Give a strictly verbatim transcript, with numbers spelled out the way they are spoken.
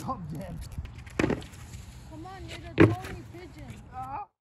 Stop, Jen. Come on, you're the Tony Pigeon. Ah.